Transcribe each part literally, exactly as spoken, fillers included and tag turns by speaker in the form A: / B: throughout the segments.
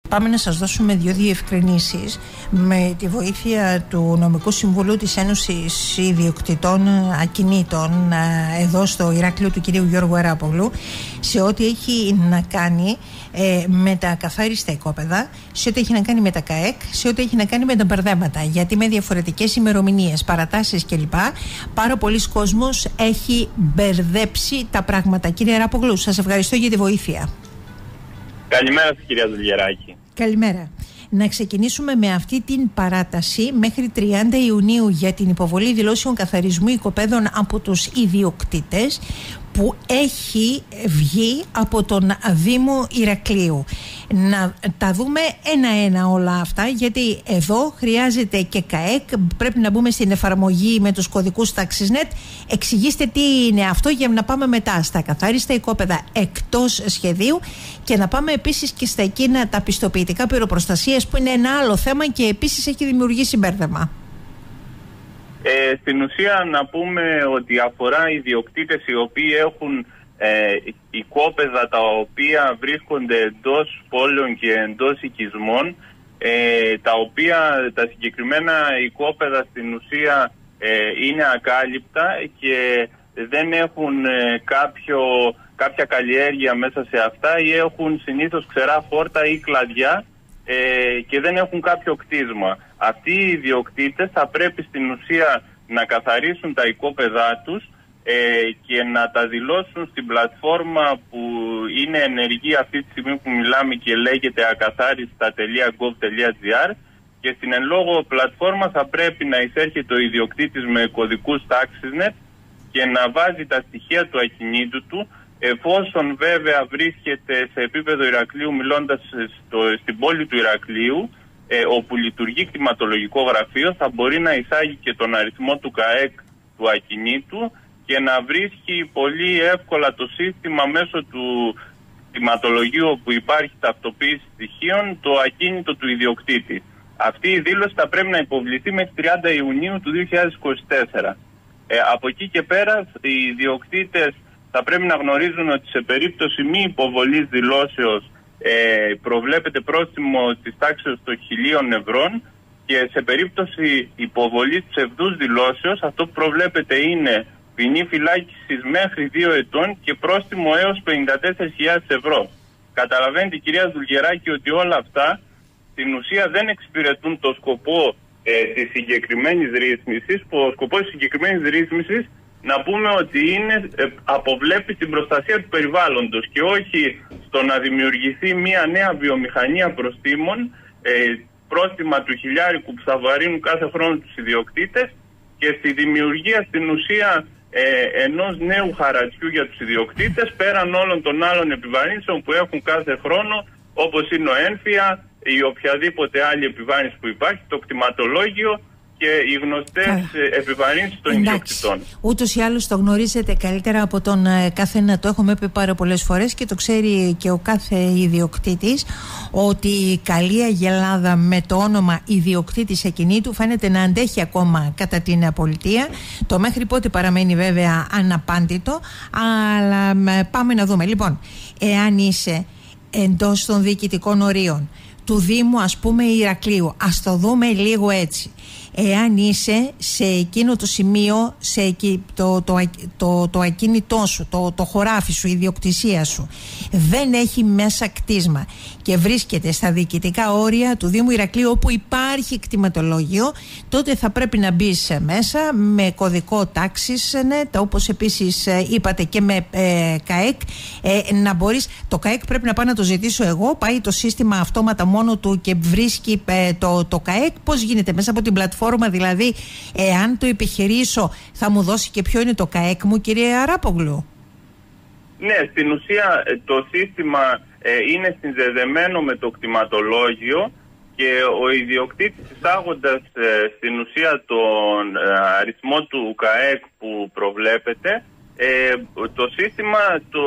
A: Πάμε να σας δώσουμε δύο διευκρινήσεις με τη βοήθεια του Νομικού Συμβουλίου της Ένωσης Ιδιοκτητών Ακινήτων εδώ στο Ηράκλειο του κυρίου Γιώργου Αράπογλου, σε ό,τι έχει να κάνει ε, με τα καθάριστα οικόπεδα, σε ό,τι έχει να κάνει με τα ΚΑΕΚ, σε ό,τι έχει να κάνει με τα μπερδέματα. Γιατί με διαφορετικές ημερομηνίες, παρατάσεις κλπ. Πάρα πολλοί κόσμος έχει μπερδέψει τα πράγματα. Κύριε Αράπογλου, σας ευχαριστώ για τη βοήθεια.
B: Καλημέρα σας, κυρία Δουλγεράκη.
A: Καλημέρα. Να ξεκινήσουμε με αυτή την παράταση μέχρι τριάντα Ιουνίου για την υποβολή δηλώσεων καθαρισμού οικοπαίδων από τους ιδιοκτήτες που έχει βγει από τον Δήμο Ηρακλείου. Να τα δούμε ένα-ένα όλα αυτά, γιατί εδώ χρειάζεται και ΚΑΕΚ, πρέπει να μπούμε στην εφαρμογή με τους κωδικούς TaxisNet. Εξηγήστε τι είναι αυτό για να πάμε μετά στα καθάριστα οικόπεδα εκτός σχεδίου και να πάμε επίσης και στα εκείνα τα πιστοποιητικά πυροπροστασίας, που είναι ένα άλλο θέμα και επίσης έχει δημιουργήσει μπέρδεμα.
B: Ε, στην ουσία να πούμε ότι αφορά ιδιοκτήτες οι οποίοι έχουν ε, οικόπεδα τα οποία βρίσκονται εντός πόλεων και εντός οικισμών, ε, τα οποία τα συγκεκριμένα οικόπεδα στην ουσία ε, είναι ακάλυπτα και δεν έχουν ε, κάποιο, κάποια καλλιέργεια μέσα σε αυτά, ή έχουν συνήθως ξερά φόρτα ή κλαδιά ε, και δεν έχουν κάποιο κτίσμα. Αυτοί οι ιδιοκτήτες θα πρέπει στην ουσία να καθαρίσουν τα οικόπεδά τους ε, και να τα δηλώσουν στην πλατφόρμα που είναι ενεργή αυτή τη στιγμή που μιλάμε και λέγεται ακαθάριστα τελεία γκοβ τελεία τζι άρ, και στην εν λόγω πλατφόρμα θα πρέπει να εισέρχεται ο ιδιοκτήτης με κωδικούς TaxisNet και να βάζει τα στοιχεία του ακινήτου του, εφόσον βέβαια βρίσκεται σε επίπεδο Ηρακλείου, μιλώντας στο, στην πόλη του Ηρακλείου, Ε, όπου λειτουργεί κτηματολογικό γραφείο, θα μπορεί να εισάγει και τον αριθμό του ΚΑΕΚ του ακινήτου και να βρίσκει πολύ εύκολα το σύστημα μέσω του κτηματολογίου όπου υπάρχει ταυτοποίηση στοιχείων το ακίνητο του ιδιοκτήτη. Αυτή η δήλωση θα πρέπει να υποβληθεί μέχρι τριάντα Ιουνίου του δύο χιλιάδες είκοσι τέσσερα. Ε, από εκεί και πέρα οι ιδιοκτήτες θα πρέπει να γνωρίζουν ότι σε περίπτωση μη υποβολής δηλώσεως Ε, προβλέπεται πρόστιμο της τάξης των χιλίων ευρώ, και σε περίπτωση υποβολής ψευδούς δηλώσεως αυτό που προβλέπεται είναι ποινή φυλάκισης μέχρι δύο ετών και πρόστιμο έως πενήντα τέσσερις χιλιάδες ευρώ. Καταλαβαίνετε, κυρία Δουλγεράκη, ότι όλα αυτά στην ουσία δεν εξυπηρετούν το σκοπό ε, της συγκεκριμένης ρύθμισης, που ο σκοπός της συγκεκριμένης ρύθμισης να πούμε ότι είναι, ε, αποβλέπει την προστασία του περιβάλλοντος και όχι στο να δημιουργηθεί μια νέα βιομηχανία προστήμων, ε, πρόστιμα του χιλιάρικου που θα βαρύνουν κάθε χρόνο τους ιδιοκτήτες, και στη δημιουργία στην ουσία ε, ενός νέου χαρακτήριου για τους ιδιοκτήτες, πέραν όλων των άλλων επιβαρύνσεων που έχουν κάθε χρόνο, όπως είναι ο έμφυα ή οποιαδήποτε άλλη επιβάρυνση που υπάρχει, το κτηματολόγιο και οι γνωστές επιβαρύνσεις των ιδιοκτητών.
A: Ούτως ή άλλως το γνωρίζετε καλύτερα από τον ε, καθένα, το έχουμε πει πάρα πολλές φορές και το ξέρει και ο κάθε ιδιοκτήτης, ότι η καλή Αγελάδα με το όνομα ιδιοκτήτης ακινήτου φαίνεται να αντέχει ακόμα κατά την πολιτεία. Το μέχρι πότε παραμένει βέβαια αναπάντητο, αλλά ε, πάμε να δούμε. Λοιπόν, εάν είσαι εντός των διοικητικών ορίων του Δήμου, ας πούμε Ηρακλείου, ας το δούμε λίγο έτσι. Εάν είσαι σε εκείνο το σημείο, σε εκεί, το, το, το, το ακίνητό σου, το, το χωράφι σου, η ιδιοκτησία σου δεν έχει μέσα κτίσμα και βρίσκεται στα διοικητικά όρια του Δήμου Ηρακλείου όπου υπάρχει κτηματολόγιο, τότε θα πρέπει να μπεις μέσα με κωδικό TaxisNet, όπως επίσης είπατε και με ε, ΚΑΕΚ, ε, να μπορείς, το ΚΑΕΚ πρέπει να πάω να το ζητήσω εγώ, πάει το σύστημα αυτόματα μόνο του και βρίσκει ε, το, το ΚΑΕΚ. Πώς γίνεται μέσα από την πλατφόρμα, δηλαδή εάν το επιχειρήσω θα μου δώσει και ποιο είναι το ΚΑΕΚ μου, κύριε Αράπογλου?
B: Ναι, στην ουσία το σύστημα ε, είναι συνδεδεμένο με το κτηματολόγιο και ο ιδιοκτήτης εισάγοντας ε, στην ουσία τον ε, αριθμό του ΚΑΕΚ που προβλέπεται, ε, το σύστημα το,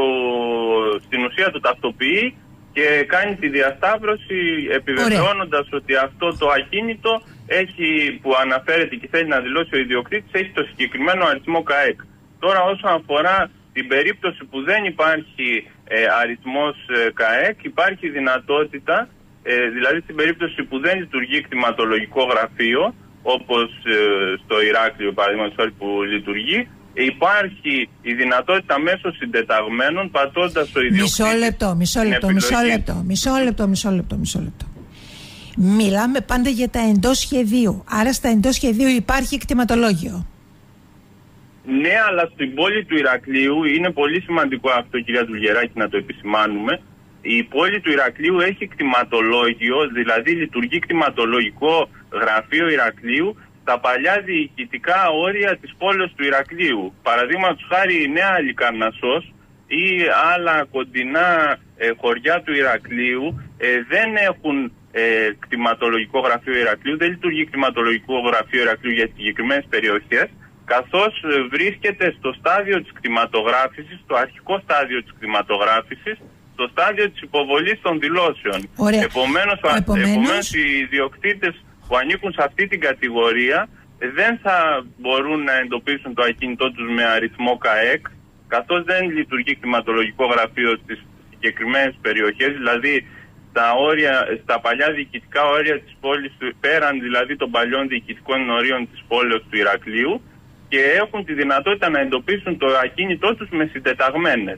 B: στην ουσία το ταυτοποιεί και κάνει τη διασταύρωση επιβεβαιώνοντας ότι αυτό το ακίνητο έχει, που αναφέρεται και θέλει να δηλώσει ο ιδιοκτήτης, έχει το συγκεκριμένο αριθμό ΚΑΕΚ. Τώρα όσον αφορά την περίπτωση που δεν υπάρχει ε, αριθμός ε, ΚΑΕΚ, υπάρχει δυνατότητα Ε, δηλαδή στην περίπτωση που δεν λειτουργεί κτηματολογικό γραφείο, όπως ε, στο Ηράκλειο παραδείγματος χάρη που λειτουργεί, υπάρχει η δυνατότητα μέσω συντεταγμένων, πατώντας ο ιδιοκτήτης.
A: Μισό λεπτό, μισό λεπτό, μισό λεπτό, μισό λεπτό, μισό λεπτό, μισό λεπτό. Μιλάμε πάντα για τα εντός σχεδίου. Άρα στα εντός σχεδίου υπάρχει κτηματολόγιο.
B: Ναι, αλλά στην πόλη του Ηρακλείου είναι πολύ σημαντικό αυτό, κυρία Δουλγεράκη, να το επισημάνουμε. Η πόλη του Ηρακλείου έχει κτηματολόγιο, δηλαδή λειτουργεί κτηματολογικό γραφείο Ηρακλείου στα παλιά διοικητικά όρια της πόλης του Ηρακλείου. Παραδείγματος χάρη η Νέα Λυκαρνασσός ή άλλα κοντινά ε, χωριά του Ηρακλείου ε, δεν έχουν ε, κτηματολογικό γραφείο Ηρακλείου, δεν λειτουργεί κτηματολογικό γραφείο Ηρακλείου για τις συγκεκριμένες περιοχές, καθώς ε, βρίσκεται στο στάδιο της κτηματογράφησης, στο αρχικό στάδιο της κτηματογράφησης, στο στάδιο της υποβολής των δηλώσεων. Επομένως,
A: Επομένως...
B: επομένως οι ιδιοκτήτες που ανήκουν σε αυτή την κατηγορία δεν θα μπορούν να εντοπίσουν το ακίνητό τους με αριθμό ΚΑΕΚ, καθώς δεν λειτουργεί κτηματολογικό γραφείο στις συγκεκριμένες περιοχές, δηλαδή στα, όρια, στα παλιά διοικητικά όρια της πόλης, πέραν δηλαδή των παλιών διοικητικών ορίων της πόλης του Ηρακλείου, και έχουν τη δυνατότητα να εντοπίσουν το ακίνητό τους με συντεταγμένες.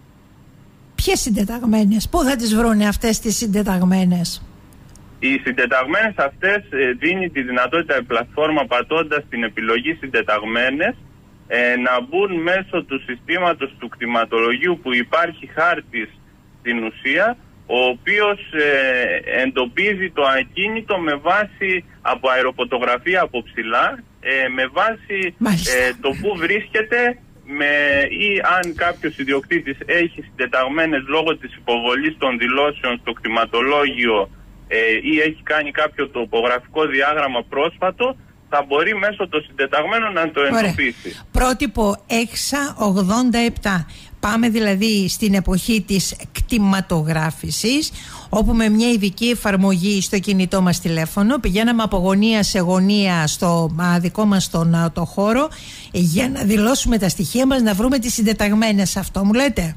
A: Ποιες συντεταγμένες, πού θα τις βρούνε αυτές τις συντεταγμένες?
B: Οι συντεταγμένες αυτές ε, δίνει τη δυνατότητα η πλατφόρμα, πατώντας την επιλογή συντεταγμένες, ε, να μπουν μέσω του συστήματος του κτηματολογίου που υπάρχει χάρτης στην ουσία, ο οποίος ε, εντοπίζει το ακίνητο με βάση από αεροφωτογραφία από ψηλά, ε, με βάση ε, το που βρίσκεται, με, ή αν κάποιος ιδιοκτήτης έχει συντεταγμένες λόγω της υποβολής των δηλώσεων στο κτηματολόγιο ε, ή έχει κάνει κάποιο τοπογραφικό διάγραμμα πρόσφατο, θα μπορεί μέσω των συντεταγμένων να το εντοπίσει.
A: Πρότυπο έξα ογδόντα επτά. Πάμε δηλαδή στην εποχή της κτηματογράφησης, όπου με μια ειδική εφαρμογή στο κινητό μας τηλέφωνο πηγαίναμε από γωνία σε γωνία στο α, δικό μας τον το χώρο για να δηλώσουμε τα στοιχεία μας, να βρούμε τις συντεταγμένες. Αυτό μου λέτε?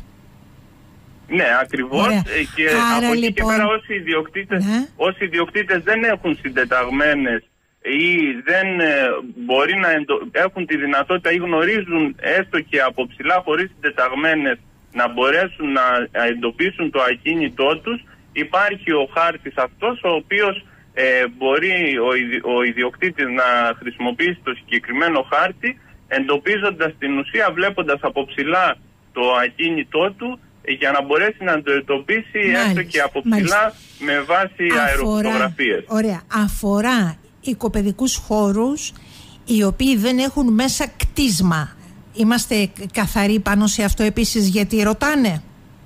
B: Ναι, ακριβώς.
A: Ωραία.
B: Και
A: Άρα,
B: από εκεί
A: λοιπόν...
B: και πέρα όσοι ιδιοκτήτες,
A: ναι.
B: όσοι ιδιοκτήτες δεν έχουν συντεταγμένες ή δεν ε, μπορεί να εντο... έχουν τη δυνατότητα ή γνωρίζουν έστω και από ψηλά χωρίς συντεταγμένες να μπορέσουν να εντοπίσουν το ακίνητό τους, υπάρχει ο χάρτης αυτός, ο οποίος ε, μπορεί ο, ιδι... ο ιδιοκτήτης να χρησιμοποιήσει το συγκεκριμένο χάρτη, εντοπίζοντας την ουσία, βλέποντας από ψηλά το ακίνητό του, για να μπορέσει να το εντοπίσει έστω και από ψηλά, μάλιστα, με βάση αφορά, αεροφωτογραφίες.
A: Ωραία. Αφορά οικοπαιδικούς χώρους οι οποίοι δεν έχουν μέσα κτίσμα. Είμαστε καθαροί πάνω σε αυτό επίσης, γιατί ρωτάνε?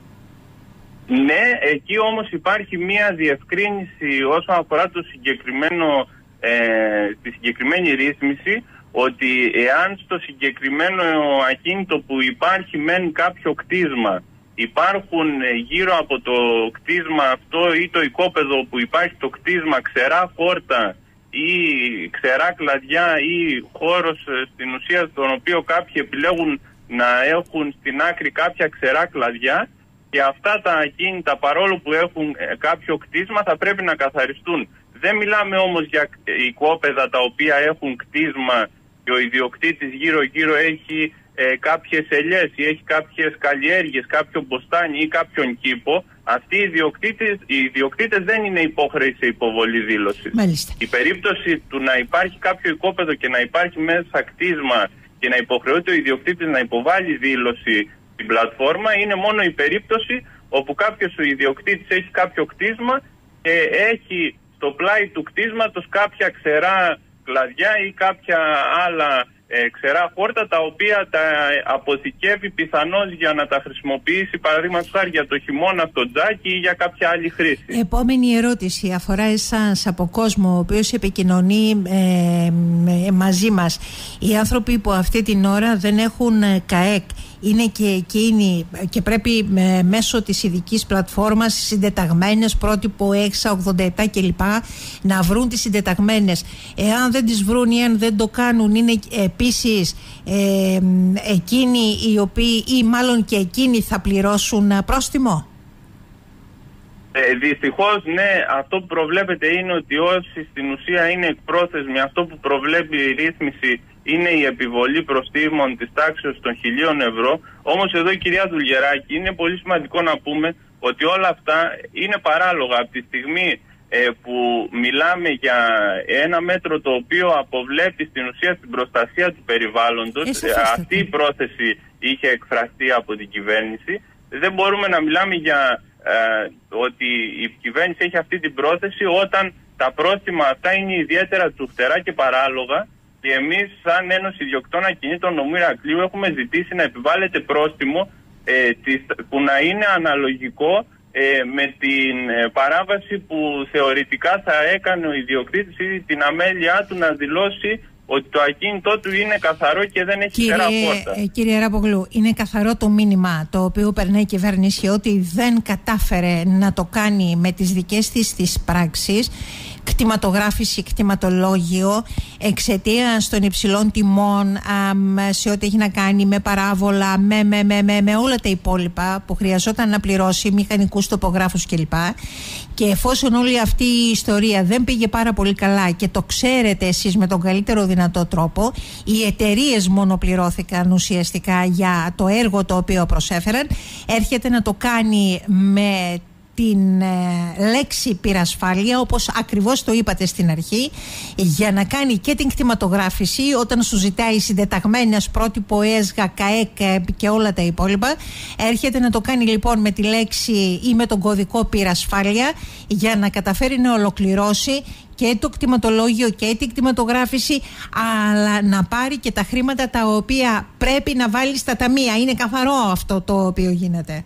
B: Ναι, εκεί όμως υπάρχει μία διευκρίνηση όσον αφορά το συγκεκριμένο, ε, τη συγκεκριμένη ρύθμιση, ότι εάν στο συγκεκριμένο ακίνητο που υπάρχει μεν κάποιο κτίσμα, υπάρχουν γύρω από το κτίσμα αυτό ή το οικόπεδο που υπάρχει το κτίσμα ξερά χόρτα ή ξερά κλαδιά ή χώρος στην ουσία στον οποίο κάποιοι επιλέγουν να έχουν στην άκρη κάποια ξερά κλαδιά, και αυτά τα ακίνητα, παρόλο που έχουν κάποιο κτίσμα, θα πρέπει να καθαριστούν. Δεν μιλάμε όμως για οικόπεδα τα οποία έχουν κτίσμα και ο ιδιοκτήτης γύρω γύρω έχει ε, κάποιες ελιές ή έχει κάποιες καλλιέργειες, κάποιο μποστάνι ή κάποιον κήπο. Αυτοί οι ιδιοκτήτες, οι ιδιοκτήτες δεν είναι υπόχρεοι σε υποβολή δήλωσης.
A: Μάλιστα.
B: Η περίπτωση του να υπάρχει κάποιο οικόπεδο και να υπάρχει μέσα κτίσμα και να υποχρεώται ο ιδιοκτήτης να υποβάλει δήλωση στην πλατφόρμα είναι μόνο η περίπτωση όπου κάποιος ο ιδιοκτήτης έχει κάποιο κτίσμα και έχει στο πλάι του κτίσματος κάποια ξερά κλαδιά ή κάποια άλλα ε, ξερά χόρτα, τα οποία τα αποθηκεύει πιθανώς για να τα χρησιμοποιήσει, παραδείγματος χάρη για το χειμώνα στο τζάκι ή για κάποια άλλη χρήση.
A: Επόμενη ερώτηση αφορά εσάς από κόσμο ο οποίος επικοινωνεί ε, ε, μαζί μας. Οι άνθρωποι που αυτή την ώρα δεν έχουν ΚΑΕΚ είναι και εκείνοι και πρέπει ε, μέσω της ειδικής πλατφόρμας συντεταγμένες, πρότυπο έξα ογδόντα επτά κλπ, να βρουν τις συντεταγμένες. Εάν δεν τις βρουν ή αν δεν το κάνουν, είναι επίσης ε, εκείνοι οι οποίοι, ή μάλλον και εκείνοι, θα πληρώσουν πρόστιμο?
B: Ε, δυστυχώς, ναι, αυτό που προβλέπεται είναι ότι όσοι στην ουσία είναι εκπρόθεσμοι, αυτό που προβλέπει η ρύθμιση είναι η επιβολή προστίμων της τάξης των χιλίων ευρώ. Όμως εδώ, κυρία Δουλγεράκη, είναι πολύ σημαντικό να πούμε ότι όλα αυτά είναι παράλογα από τη στιγμή ε, που μιλάμε για ένα μέτρο το οποίο αποβλέπει στην ουσία στην προστασία του περιβάλλοντος. Ε, αυτή η πρόθεση είχε εκφραστεί από την κυβέρνηση. Δεν μπορούμε να μιλάμε για ε, ότι η κυβέρνηση έχει αυτή την πρόθεση όταν τα πρόστιμα αυτά είναι ιδιαίτερα τσουχτερά και παράλογα. Και εμείς, σαν Ένωση Ιδιοκτητών Ακινήτων Νομού Ηρακλείου, έχουμε ζητήσει να επιβάλλεται πρόστιμο ε, της, που να είναι αναλογικό ε, με την ε, παράβαση που θεωρητικά θα έκανε ο ιδιοκτήτης ή την αμέλειά του να δηλώσει ότι το ακίνητό του είναι καθαρό και δεν έχει
A: κύριε,
B: τεραπόρτα.
A: Ε, κύριε Ράπογλου, είναι καθαρό το μήνυμα το οποίο περνάει η κυβέρνηση ότι δεν κατάφερε να το κάνει με τις δικές της τις πράξεις, κτηματογράφηση, κτηματολόγιο, εξαιτίας των υψηλών τιμών α, σε ό,τι έχει να κάνει με παράβολα, με, με, με, με, με όλα τα υπόλοιπα που χρειαζόταν να πληρώσει, μηχανικούς τοπογράφους κλπ. Και εφόσον όλη αυτή η ιστορία δεν πήγε πάρα πολύ καλά και το ξέρετε εσείς με τον καλύτερο δυνατό τρόπο, οι εταιρείες μόνο πληρώθηκαν ουσιαστικά για το έργο το οποίο προσέφεραν. Έρχεται να το κάνει με την ε, λέξη πυρασφάλεια, όπως ακριβώς το είπατε στην αρχή, για να κάνει και την κτηματογράφηση όταν σου ζητάει συντεταγμένες πρότυπο ΕΣΓΑ, ΚΑΕΚ και όλα τα υπόλοιπα. Έρχεται να το κάνει λοιπόν με τη λέξη ή με τον κωδικό πυρασφάλεια για να καταφέρει να ολοκληρώσει και το κτηματολόγιο και την κτηματογράφηση, αλλά να πάρει και τα χρήματα τα οποία πρέπει να βάλει στα ταμεία. Είναι καθαρό αυτό το οποίο γίνεται.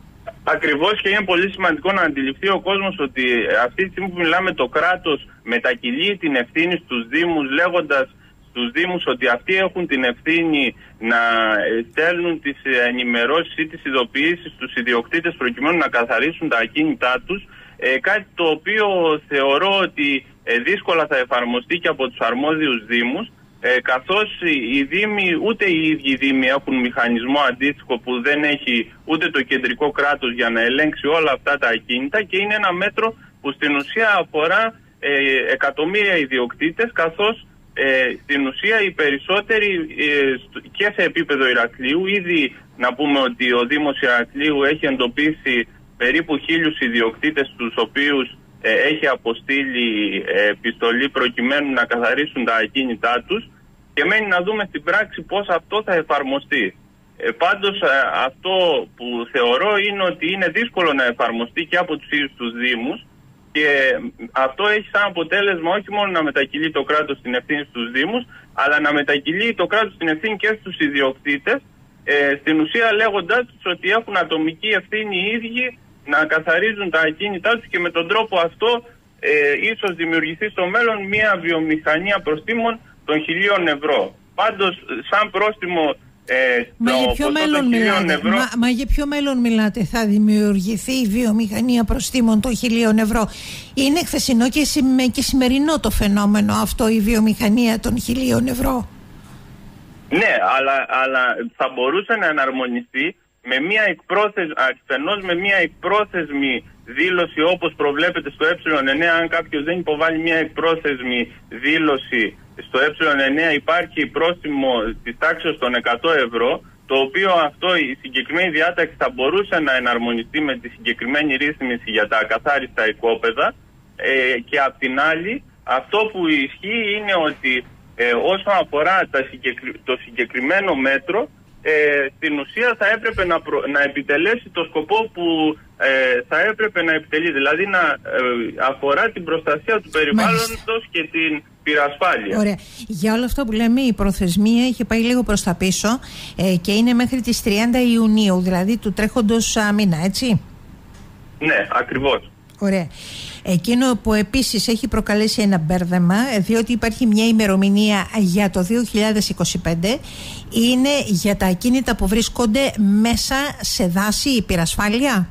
B: Ακριβώς, και είναι πολύ σημαντικό να αντιληφθεί ο κόσμος ότι αυτή τη στιγμή που μιλάμε, το κράτος μετακυλεί την ευθύνη στους Δήμους, λέγοντας στους Δήμους ότι αυτοί έχουν την ευθύνη να στέλνουν τις ενημερώσεις ή τις ειδοποιήσεις στους ιδιοκτήτες προκειμένου να καθαρίσουν τα ακίνητά τους. Ε, κάτι το οποίο θεωρώ ότι ε, δύσκολα θα εφαρμοστεί και από τους αρμόδιους Δήμους. Ε, καθώς οι Δήμοι, ούτε οι ίδιοι οι Δήμοι έχουν μηχανισμό αντίστοιχο που δεν έχει ούτε το κεντρικό κράτος για να ελέγξει όλα αυτά τα ακίνητα, και είναι ένα μέτρο που στην ουσία αφορά ε, εκατομμύρια ιδιοκτήτες, καθώς ε, στην ουσία οι περισσότεροι ε, και σε επίπεδο Ηρακλείου, ήδη να πούμε ότι ο Δήμος Ηρακλείου έχει εντοπίσει περίπου χίλιους ιδιοκτήτες τους οποίους ε, έχει αποστείλει ε, επιστολή προκειμένου να καθαρίσουν τα ακίνητά τους, και μένει να δούμε στην πράξη πώς αυτό θα εφαρμοστεί. Ε, πάντως ε, αυτό που θεωρώ είναι ότι είναι δύσκολο να εφαρμοστεί και από τους ίδιους τους Δήμους, και αυτό έχει σαν αποτέλεσμα όχι μόνο να μετακυλεί το κράτος την ευθύνη στους Δήμους, αλλά να μετακυλεί το κράτος την ευθύνη και στους ιδιοκτήτες, ε, στην ουσία λέγοντάς τους ότι έχουν ατομική ευθύνη οι ίδιοι να καθαρίζουν τα ακίνητά τους, και με τον τρόπο αυτό ε, ίσως δημιουργηθεί στο μέλλον μια βιομηχανία προστίμων των χιλίων ευρώ. Πάντως, σαν πρόστιμο ε,
A: μα,
B: το
A: για ποιο μέλλον μιλάτε, ευρώ... μα, μα για ποιο μέλλον μιλάτε θα δημιουργηθεί η βιομηχανία προστίμων των χιλίων ευρώ? Είναι χθεσινό και, σημε, και σημερινό το φαινόμενο αυτό, η βιομηχανία των χιλίων ευρώ. Ναι, αλλά, αλλά θα μπορούσε να εναρμονιστεί με μια εκπρόθεσμη, ασθενώς με μια εκπρόθεσμη δήλωση, όπως προβλέπεται στο ε εννέα. Αν κάποιος δεν υποβάλει μια εκπρόθεσμη δήλωση στο ε εννέα, υπάρχει πρόστιμο της τάξης των εκατό ευρώ, το οποίο αυτό, η συγκεκριμένη διάταξη θα μπορούσε να εναρμονιστεί με τη συγκεκριμένη ρύθμιση για τα ακαθάριστα οικόπεδα. Ε, και απ' την άλλη, αυτό που ισχύει είναι ότι ε, όσον αφορά τα συγκεκρι... το συγκεκριμένο μέτρο, Ε, στην ουσία θα έπρεπε να, προ... να επιτελέσει το σκοπό που ε, θα έπρεπε να επιτελεί, δηλαδή να ε, αφορά την προστασία του περιβάλλοντος και την πυρασφάλεια. Ωραία. Για όλα αυτά που λέμε, η προθεσμία είχε πάει λίγο προς τα πίσω ε, και είναι μέχρι τις τριάντα Ιουνίου, δηλαδή του τρέχοντος μήνα, έτσι? Ναι, ακριβώς. Ωραία. Εκείνο που επίσης έχει προκαλέσει ένα μπέρδεμα, διότι υπάρχει μια ημερομηνία για το δύο χιλιάδες είκοσι πέντε, είναι για τα ακίνητα που βρίσκονται μέσα σε δάση, η πυρασφάλεια.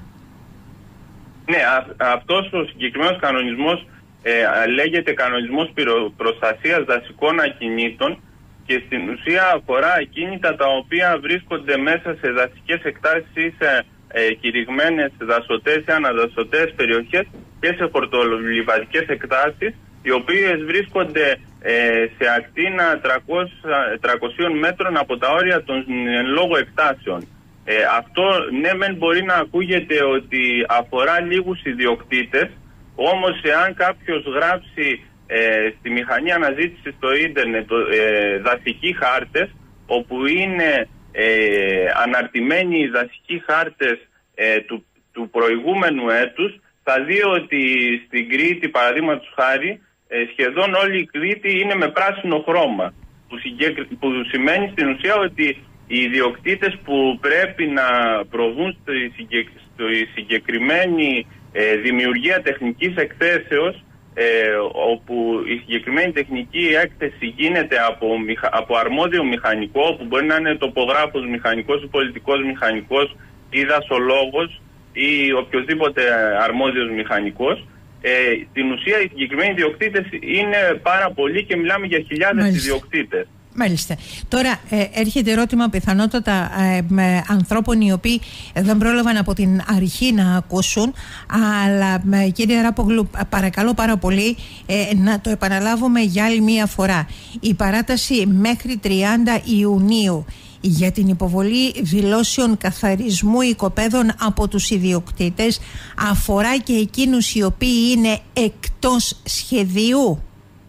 A: Ναι, α, αυτός ο συγκεκριμένος κανονισμός ε, λέγεται κανονισμός προστασίας δασικών ακινήτων, και στην ουσία αφορά ακίνητα τα οποία βρίσκονται μέσα σε δασικές εκτάσεις ή σε
B: ε, κηρυγμένες δασωτές ή αναδασωτές περιοχές και σε χορτολιβαδικές εκτάσεις, οι οποίες βρίσκονται ε, σε ακτίνα τριακόσια μέτρων από τα όρια των εν λόγω εκτάσεων. Ε, αυτό ναι μεν μπορεί να ακούγεται ότι αφορά λίγους ιδιοκτήτες, όμως εάν κάποιος γράψει ε, στη μηχανή αναζήτηση στο ίντερνετ ε, δασικοί χάρτες, όπου είναι ε, αναρτημένοι οι δασικοί χάρτες ε, του, του προηγούμενου έτους, θα δει ότι στην Κρήτη, παραδείγματος χάρη, ε, σχεδόν όλη η Κρήτη είναι με πράσινο χρώμα, που, συγκεκρι... που σημαίνει στην ουσία ότι οι ιδιοκτήτες που πρέπει να προβούν στη, συγκεκ... στη συγκεκριμένη ε, δημιουργία τεχνικής εκθέσεως, ε, όπου η συγκεκριμένη τεχνική έκθεση γίνεται από, από αρμόδιο μηχανικό, που μπορεί να είναι τοπογράφος μηχανικός ή πολιτικός μηχανικός ή δασολόγος ή οποιοδήποτε αρμόδιος μηχανικός, ε, στην ουσία οι συγκεκριμένοι ιδιοκτήτες είναι πάρα πολλοί και μιλάμε για χιλιάδες Μάλιστα. ιδιοκτήτες.
A: Μάλιστα. Τώρα ε, έρχεται ερώτημα πιθανότατα ε, με ανθρώπων οι οποίοι δεν πρόλαβαν από την αρχή να ακούσουν, αλλά ε, κύριε Ράπογλου, παρακαλώ πάρα πολύ ε, να το επαναλάβουμε για άλλη μία φορά. Η παράταση μέχρι τριάντα Ιουνίου για την υποβολή δηλώσεων καθαρισμού οικοπαίδων από τους ιδιοκτήτες αφορά και εκείνους οι οποίοι είναι εκτός σχεδίου.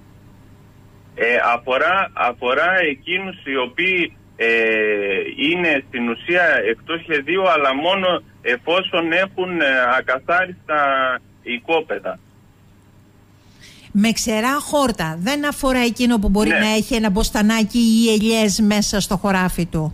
B: Ε, αφορά, αφορά εκείνους οι οποίοι ε, είναι στην ουσία εκτός σχεδίου, αλλά μόνο εφόσον έχουν ε, ακαθάριστα οικόπεδα.
A: Με ξερά χόρτα. Δεν αφορά εκείνο που μπορεί ναι. να έχει ένα μποστανάκι ή ελιές μέσα στο χωράφι του.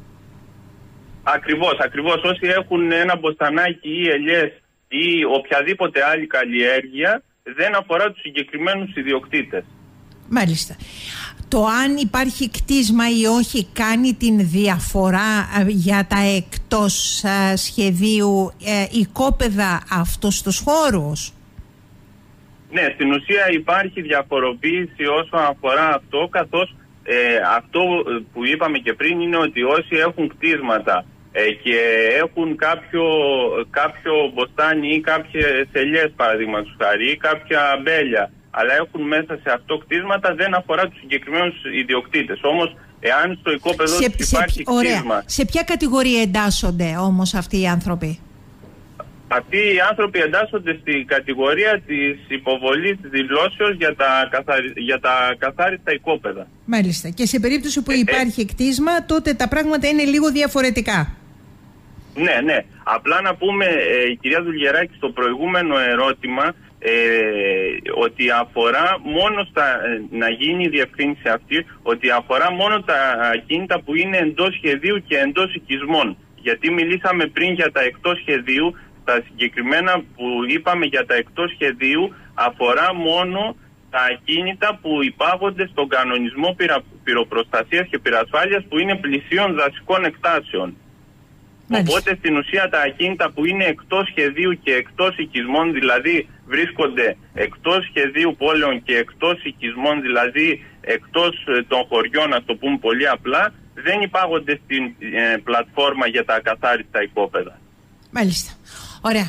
B: Ακριβώς, ακριβώς. Όσοι έχουν ένα μποστανάκι ή ελιές ή οποιαδήποτε άλλη καλλιέργεια, δεν αφορά τους συγκεκριμένους ιδιοκτήτες.
A: Μάλιστα. Το αν υπάρχει κτίσμα ή όχι κάνει την διαφορά για τα εκτός α, σχεδίου ε, οικόπεδα αυτούς τους χώρους?
B: Ναι, στην ουσία υπάρχει διαφοροποίηση όσον αφορά αυτό, καθώς ε, αυτό που είπαμε και πριν είναι ότι όσοι έχουν κτίσματα ε, και έχουν κάποιο, κάποιο μποστάνι ή κάποιες ελιές, παραδείγματος χάρη, ή κάποια αμπέλια, αλλά έχουν μέσα σε αυτό κτίσματα, δεν αφορά τους συγκεκριμένους ιδιοκτήτες. Όμως, εάν στο οικόπεδο
A: σε,
B: τους υπάρχει
A: σε,
B: κτίσμα...
A: Ωραία. Σε ποια κατηγορία εντάσσονται όμως αυτοί οι άνθρωποι?
B: Αυτοί οι άνθρωποι εντάσσονται στην κατηγορία της υποβολής δηλώσεως για τα, καθαρι... για τα καθάριστα οικόπεδα.
A: Μάλιστα. Και σε περίπτωση που υπάρχει ε, κτίσμα, τότε τα πράγματα είναι λίγο διαφορετικά.
B: Ναι, ναι. Απλά να πούμε, ε, κυρία Δουλγεράκη, στο προηγούμενο ερώτημα, Ε, ότι αφορά μόνο στα, ε, να γίνει η διευκρίνηση αυτή, ότι αφορά μόνο τα ακίνητα που είναι εντός σχεδίου και εντός οικισμών. Γιατί μιλήσαμε πριν για τα εκτός σχεδίου, τα συγκεκριμένα που είπαμε για τα εκτός σχεδίου αφορά μόνο τα ακίνητα που υπάγονται στον κανονισμό πυρα, πυροπροστασίας και πυρασφάλειας, που είναι πλησίων δασικών εκτάσεων. Μάλιστα. Οπότε στην ουσία τα ακίνητα που είναι εκτός σχεδίου και εκτός οικισμών, δηλαδή βρίσκονται εκτός σχεδίου πόλεων και εκτός οικισμών, δηλαδή εκτός των χωριών, να το πούμε πολύ απλά, δεν υπάγονται στην ε, πλατφόρμα για τα ακαθάριστα οικόπεδα. Μάλιστα.
A: Ωραία.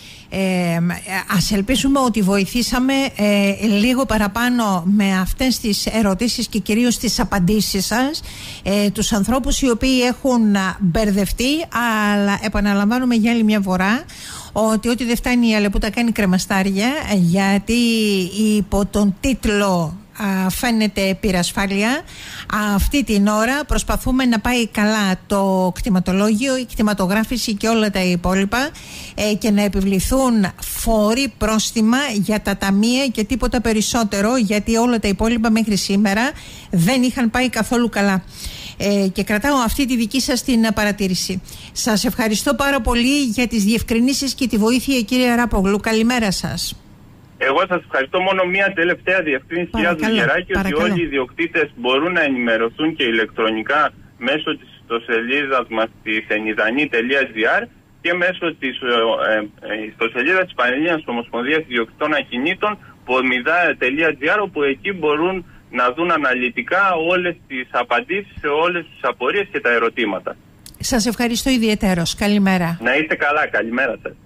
A: Ε, ας ελπίσουμε ότι βοηθήσαμε ε, λίγο παραπάνω με αυτές τις ερωτήσεις και κυρίως τις απαντήσεις σας ε, τους ανθρώπους οι οποίοι έχουν μπερδευτεί, αλλά επαναλαμβάνουμε για άλλη μια φορά ότι ό,τι δεν φτάνει η αλεπούτα κάνει κρεμαστάρια, γιατί υπό τον τίτλο α, φαίνεται πυρασφάλεια. Αυτή την ώρα προσπαθούμε να πάει καλά το κτηματολόγιο, η κτηματογράφηση και όλα τα υπόλοιπα ε, και να επιβληθούν φόροι, πρόστιμα για τα ταμεία και τίποτα περισσότερο, γιατί όλα τα υπόλοιπα μέχρι σήμερα δεν είχαν πάει καθόλου καλά. Ε, και κρατάω αυτή τη δική σας την παρατήρηση. Σας ευχαριστώ πάρα πολύ για τις διευκρινήσεις και τη βοήθεια, κύριε Ράπογλου. Καλημέρα σας.
B: Εγώ σας ευχαριστώ. Μόνο μία τελευταία διευκρίνηση, κυρία Δουλγεράκη, ότι όλοι οι ιδιοκτήτες μπορούν να ενημερωθούν και ηλεκτρονικά μέσω της ιστοσελίδας μας της ενιδανή τελεία gr και μέσω της ε, ε, ιστοσελίδας της Πανελλήνιας Ομοσπονδίας Ιδιοκτητών Ακινήτων πομιδά τελεία gr, όπου εκεί μπορούν να δουν αναλυτικά όλες τις απαντήσεις σε όλες τις απορίες και τα ερωτήματα.
A: Σας ευχαριστώ ιδιαιτέρως. Καλημέρα.
B: Να είστε καλά. Καλημέρα σας.